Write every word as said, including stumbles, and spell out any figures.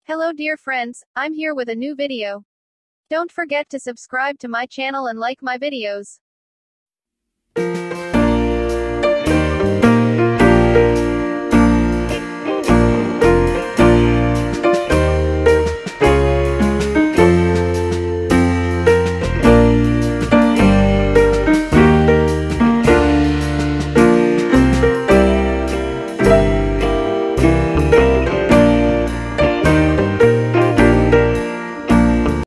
Hello dear friends, I'm here with a new video. Don't forget to subscribe to my channel and like my videos.